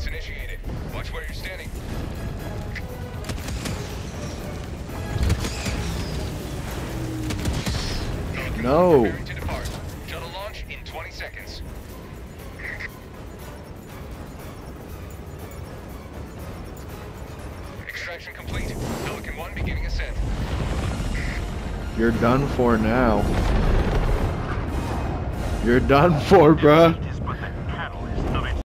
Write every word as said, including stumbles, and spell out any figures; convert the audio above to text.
Flights initiated. Watch where you're standing. No. Preparing to depart. Shuttle launch in twenty seconds. Extraction complete. Pelican one beginning ascent. You're done for now. You're done for, bruh.